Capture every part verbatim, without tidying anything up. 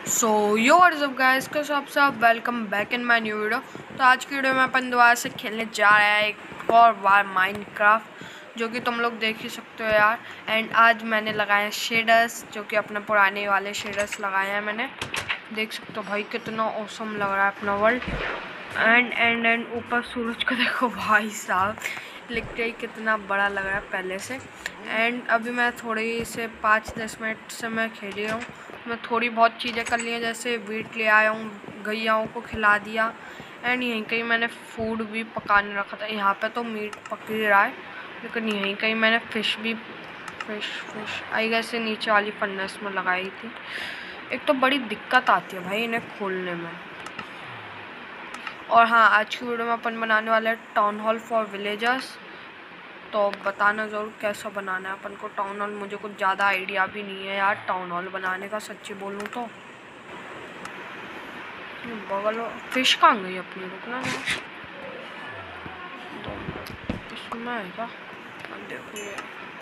सो yo what's up guys, कैसे आप सब। Welcome back in my new video. तो आज की वीडियो में अपन दोबारा से खेलने जा रहे हैं एक और बार माइनक्राफ्ट, जो कि तुम लोग देख ही सकते हो यार। एंड आज मैंने लगाए हैं शेडर्स, जो कि अपने पुराने वाले शेडर्स लगाए हैं मैंने। देख सकते हो भाई कितना औसम लग रहा है अपना वर्ल्ड। एंड एंड एंड ऊपर सूरज को देखो भाई साहब, लिखते ही कितना बड़ा लग रहा है पहले से। एंड अभी मैं थोड़ी से पाँच दस मिनट से मैं खेल रहा हूँ। मैं थोड़ी बहुत चीज़ें कर ली हैं, जैसे वीट ले आया हूँ, गैयाओं को खिला दिया। एंड यहीं कहीं मैंने फूड भी पकाने रखा था। यहाँ पे तो मीट पक ही रहा है, लेकिन यहीं कहीं मैंने फ़िश भी फ़िश फ़िश आई गैस से नीचे वाली फन्नस में लगाई थी। एक तो बड़ी दिक्कत आती है भाई इन्हें खोलने में। और हाँ, आज की वीडियो में अपन बनाने वाले हैं टाउन हॉल फॉर विलेजर्स। तो बताना ज़रूर कैसा बनाना है अपन को टाउन हॉल। मुझे कुछ ज़्यादा आइडिया भी नहीं है यार टाउन हॉल बनाने का, सच्ची बोलूँ तो। बगल फिश कहाँ गई अपनी, रुकना है इसमें है क्या। देखो ये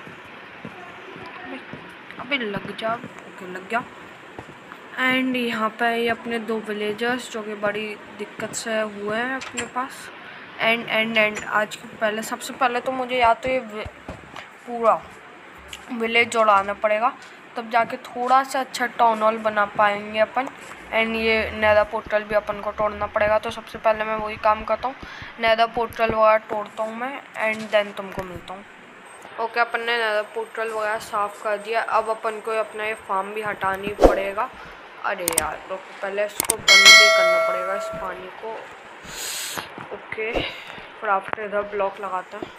अबे लग जा, ओके लग गया। एंड यहाँ पे ये अपने दो विलेजर्स जो कि बड़ी दिक्कत से हुए हैं अपने पास। एंड एंड एंड आज के पहले सबसे पहले तो मुझे या तो ये पूरा विलेज जोड़ाना पड़ेगा, तब जाके थोड़ा सा अच्छा टाउन हॉल बना पाएंगे अपन। एंड ये नेदर पोर्टल भी अपन को तोड़ना पड़ेगा, तो सबसे पहले मैं वही काम करता हूँ, नेदर पोर्टल वगैरह तोड़ता हूँ मैं। एंड देन तुमको मिलता हूँ। ओके, अपन ने नेदर पोर्टल वगैरह साफ़ कर दिया। अब अपन को अपना ये फार्म भी हटानी पड़ेगा। अरे यार तो पहले इसको बंद भी करना पड़ेगा इस पानी को। ओके, फटाफट इधर ब्लॉक लगाते हैं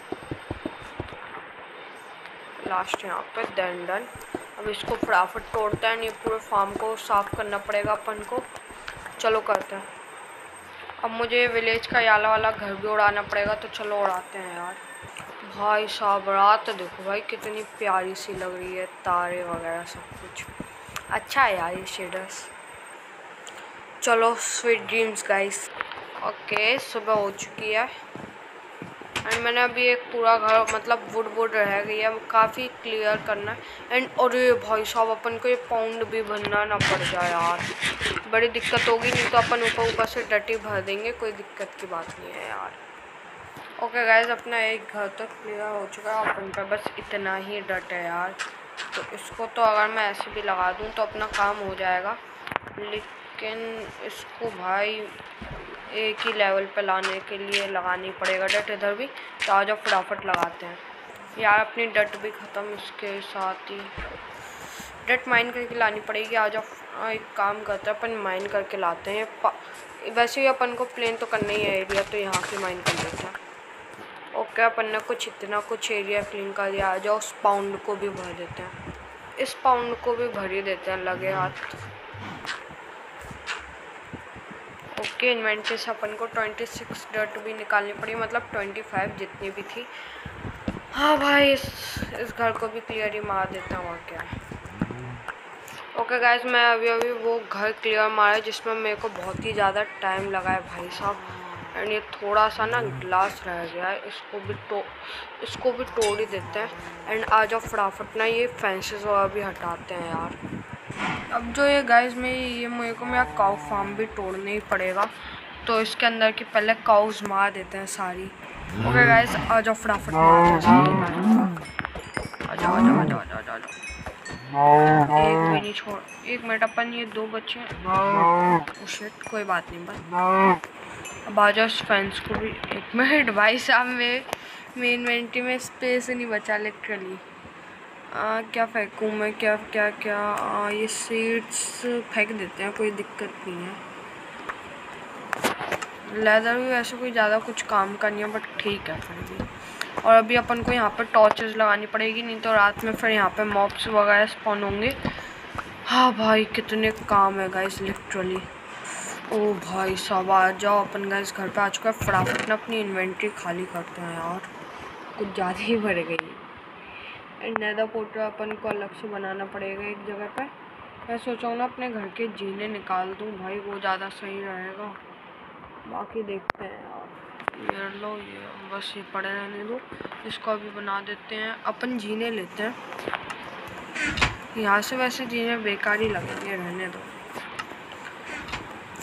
लास्ट यहाँ पे, डन डन। अब इसको फटाफट तोड़ते हैं। ये पूरे फार्म को साफ़ करना पड़ेगा अपन को। चलो करते हैं। अब मुझे विलेज का याला वाला घर भी उड़ाना पड़ेगा, तो चलो उड़ाते हैं यार। भाई साहब रात देखो भाई कितनी प्यारी सी लग रही है, तारे वगैरह सब कुछ अच्छा है यार ये शेडर्स। चलो स्वीट ड्रीम्स गाइस। ओके, सुबह हो चुकी है एंड मैंने अभी एक पूरा घर मतलब वुड वुड रह गई है, काफ़ी क्लियर करना है। एंड अरे भाई साहब अपन को ये पाउंड भी भरना ना पड़ जाए यार, बड़ी दिक्कत होगी। नहीं तो अपन ऊपर ऊपर से डटी भर देंगे, कोई दिक्कत की बात नहीं है यार। ओके गाइज, अपना एक घर तो क्लियर हो चुका है, अपन पर बस इतना ही डट है यार। तो इसको तो अगर मैं ऐसे भी लगा दूँ तो अपना काम हो जाएगा, लेकिन इसको भाई एक ही लेवल पे लाने के लिए लगानी पड़ेगा डट इधर भी। तो आज आप फटाफट लगाते हैं यार, अपनी डट भी ख़त्म इसके साथ ही। डट माइन करके लानी पड़ेगी। आज आप एक काम करते हैं, अपन माइन करके लाते हैं। वैसे ही अपन को प्लेन तो करना ही है एरिया, तो यहाँ की माइन कर देते हैं। ओके, अपन ने कुछ इतना कुछ एरिया क्लीन कर दिया। आ जाओ, उस पाउंड को भी भर देते हैं। इस पाउंड को भी भर ही देते हैं लगे हाथ। ओके, इन्वेंट्री से अपन को छब्बीस डर्ट भी निकालनी पड़ी, मतलब पच्चीस जितनी भी थी। हाँ भाई, इस इस घर को भी क्लियर ही मार देता हूँ और क्या। ओके गाइस, मैं अभी अभी वो घर क्लियर मारा जिसमें मेरे को बहुत ही ज़्यादा टाइम लगा है भाई साहब। एंड ये थोड़ा सा ना ग्लास रह गया है, इसको भी तो इसको भी तोड़ ही देते हैं। एंड आ जाओ फटाफट ना ये फेंसेस वगैरह भी हटाते हैं यार। अब जो ये गाइस में ये मेरे को मेरा काउ फार्म भी तोड़ना ही पड़ेगा, तो इसके अंदर की पहले काउज मार देते हैं सारी। ओके गाइस, आ जाओ फटाफट मारते हैं सारी। आ जाओ आ जाओ आ जाओ आ जाओ आ जाओ, एक भी नहीं छोड़। एक मिनट, अपन ये दो बच्चे शिट, कोई बात नहीं भाई। अब आ जाओ फैंस को भी। एक मिनट भाई साहब, में मेन इन्वेंट्री में स्पेस नहीं बचा लिटरली। क्या फेंकूँ मैं, क्या क्या क्या आ, ये सीड्स फेंक देते हैं, कोई दिक्कत नहीं है। लेदर भी वैसे कोई ज़्यादा कुछ काम का नहीं है, बट ठीक है फिर भी। और अभी अपन को यहाँ पर टॉर्चेस लगानी पड़ेगी, नहीं तो रात में फिर यहाँ पे मॉब्स वगैरह स्पॉन होंगे। हाँ भाई, कितने काम है गाइस लिटरली। ओ भाई साहब, आ जाओ अपन गाइस घर पे आ चुका है। फटाफट ना अपनी इन्वेंट्री खाली करते हैं यार, कुछ ज़्यादा ही भर गई। एंड नेदर पोर्टल अपन को अलग से बनाना पड़ेगा एक जगह पे। मैं सोचा हूँ ना अपने घर के जीने निकाल दूँ भाई, वो ज़्यादा सही रहेगा। बाकी देखते हैं यार। ये लो, ये बस ये पड़े रहने दो, इसको अभी बना देते हैं। अपन जीने लेते हैं यहाँ से, वैसे जीने बेकार ही लगेंगे, रहने दो।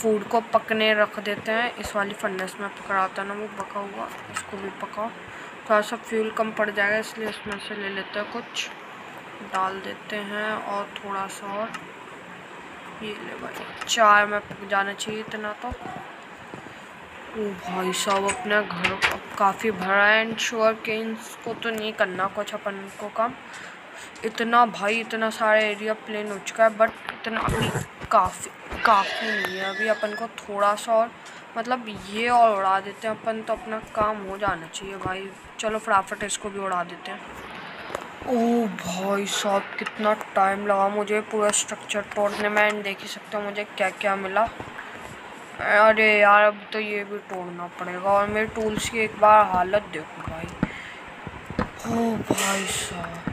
फूड को पकने रख देते हैं। इस वाली फर्नेस में पकड़ाता ना वो पका हुआ, इसको भी पकाओ। थोड़ा सा फ्यूल कम पड़ जाएगा इसलिए इसमें से ले लेते हैं, कुछ डाल देते हैं और थोड़ा सा और। ये ले भाई, चाय में पक जाना चाहिए इतना तो। ओ भाई साहब, अपना घर अब काफ़ी भरा है। एंड शुगर केन्स को तो नहीं करना कुछ अपन को काम इतना भाई, इतना सारा एरिया प्लेन हो चुका है, बट इतना अभी काफ़ी काफ़ी नहीं है। अभी अपन को थोड़ा सा और मतलब ये और उड़ा देते हैं अपन, तो अपना काम हो जाना चाहिए भाई। चलो फटाफट इसको भी उड़ा देते हैं। ओह भाई साहब, कितना टाइम लगा मुझे पूरा स्ट्रक्चर तोड़ने में। एंड देख ही सकते हो मुझे क्या क्या मिला। अरे यार, अब तो ये भी तोड़ना पड़ेगा। और मेरे टूल्स की एक बार हालत देखो भाई। ओह भाई साहब,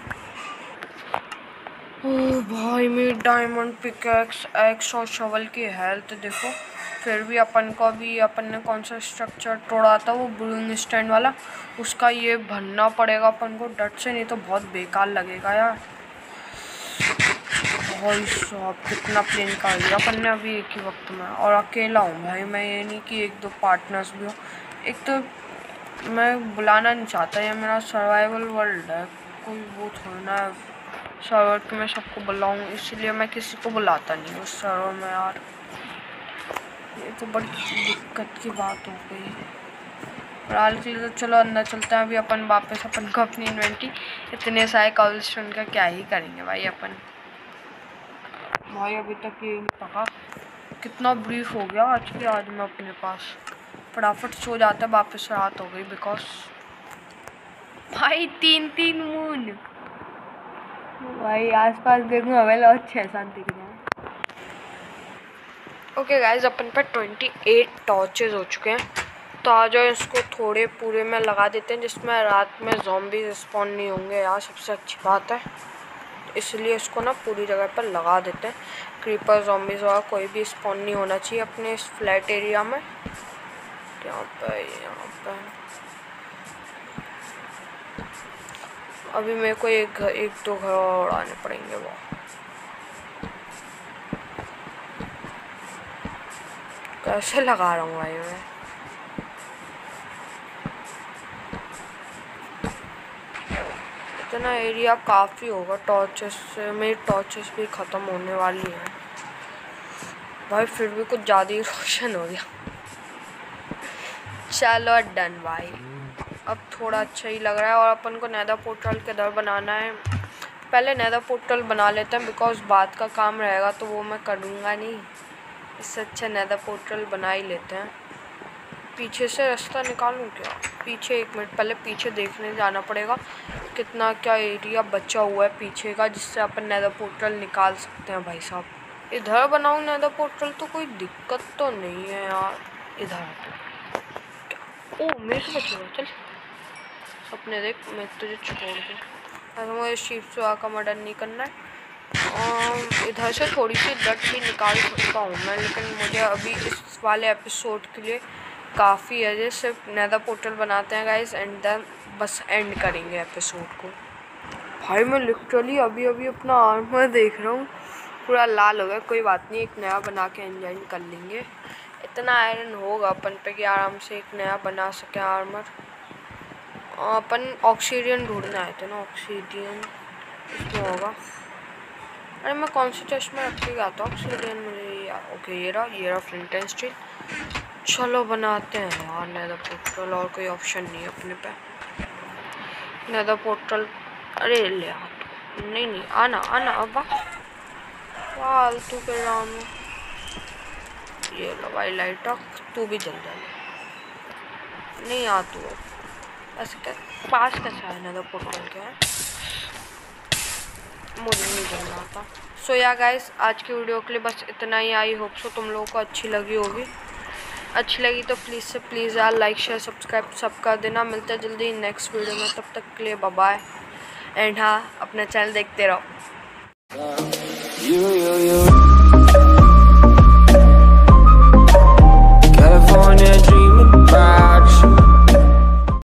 ओह भाई, मेरी डायमंड पिकैक्स, एक्स और शवल की हेल्थ देखो। फिर भी अपन को अभी अपन ने कौन सा स्ट्रक्चर तोड़ा था, वो ब्रूइंग स्टैंड वाला, उसका ये भरना पड़ेगा अपन को डट से, नहीं तो बहुत बेकार लगेगा यार। भाई साहब, कितना प्लेन कर लिया अपन ने अभी एक ही वक्त में। और अकेला हूँ भाई मैं, ये नहीं कि एक दो पार्टनर्स भी हो। एक तो मैं बुलाना नहीं चाहता, ये मेरा सर्वाइवल वर्ल्ड है, कोई वो थोड़ा है सर्वर के मैं सबको बुलाऊँ, इसलिए मैं किसी को बुलाता नहीं उस सर्वर में यार। ये तो बड़ी दिक्कत की बात हो गई। फिलहाल के लिए तो चलो अंदर चलते हैं। अभी अपन वापस अपन को अपनी इन्वेंटरी, इतने सारे कॉबलस्टोन का क्या ही करेंगे भाई अपन। भाई अभी तक ये नहीं पका, कितना ब्रीफ हो गया आज के आज में अपने पास। फटाफट सो जाता है, वापस रात हो गई बिकॉज भाई तीन तीन मून भाई आसपास देखूँ हमें और छः सात दिख जाए। ओके गाइज, अपन पर ट्वेंटी एट टॉर्चेज हो चुके हैं, तो आ जाओ इसको थोड़े पूरे में लगा देते हैं, जिसमें रात में ज़ॉम्बी स्पॉन नहीं होंगे यार, सबसे अच्छी बात है। इसलिए इसको ना पूरी जगह पर लगा देते हैं। क्रीपर ज़ॉम्बीज वगैरह कोई भी स्पॉन नहीं होना चाहिए अपने इस फ्लैट एरिया में। यहाँ पे यहाँ पे अभी मेरे को एक घर, एक दो घर और उड़ाने पड़ेंगे। वो कैसे लगा रहा हूँ भाई मैं। इतना एरिया काफ़ी होगा टॉर्चेस से, मेरी टॉर्चेस भी ख़त्म होने वाली हैं भाई, फिर भी कुछ ज़्यादा ही रोशन हो गया। चलो डन भाई, अब थोड़ा अच्छा ही लग रहा है। और अपन को नेदर पोर्टल किधर बनाना है, पहले नेदर पोर्टल बना लेते हैं, बिकॉज बात का काम रहेगा तो वो मैं करूँगा नहीं, इससे अच्छा नेदर पोर्टल बना ही लेते हैं। पीछे से रास्ता निकालूं क्या? पीछे एक मिनट, पहले पीछे देखने जाना पड़ेगा कितना क्या एरिया बचा हुआ है पीछे का, जिससे अपन नेदर पोर्टल निकाल सकते हैं भाई साहब। इधर बनाऊं नेदर पोर्टल तो कोई दिक्कत तो नहीं है यार। इधर ओ मेरे से बचेगा, चल सपने देख, मैं तुझे छोड़ दूँ, अगर मुझे शीप से आकर मर्डर नहीं करना है। इधर से थोड़ी सी डट भी निकाल सकता हूँ मैं, लेकिन मुझे अभी इस वाले एपिसोड के लिए काफ़ी है। जैसे सिर्फ नेदर पोर्टल बनाते हैं गाइस, एंड देन बस एंड करेंगे एपिसोड को। भाई मैं लिटरली अभी अभी अपना आर्मर देख रहा हूँ, पूरा लाल हो गया। कोई बात नहीं, एक नया बना के एंजॉय कर लेंगे। इतना आयरन होगा अपन पे कि आराम से एक नया बना सके आर्मर। अपन ऑक्सीडियन ढूंढने आए थे ना, ऑक्सीडियन इसमें होगा। अरे मैं कौन सी चेस्ट में रख के गया था ऑक्सीडियन मुझे यार। ओके ये रहा, ये रहा फ्लिंट एंड स्टील। चलो बनाते हैं यार नेदर पोर्टल, और कोई ऑप्शन नहीं है अपने पे। नेदर पोर्टल, अरे ले आ तू, नहीं नहीं आना आना अब फालतू कर रहा हूँ। ये लो भाई लाइट ऑफ, तू भी जल जा, नहीं आ तू ऐसे क्या पास कैसा है नेदर पोर्टल के, मुझे नहीं जलना आता। सो या गाइस, आज की वीडियो के लिए बस इतना ही। आई होप सो तुम लोगों को अच्छी लगी होगी। अच्छी लगी तो प्लीज़ से प्लीज़ यार लाइक शेयर सब्सक्राइब सब कर देना। मिलते हैं जल्दी नेक्स्ट वीडियो में, तब तक के लिए बाय बाय। एंड हाँ, अपना चैनल देखते रहो।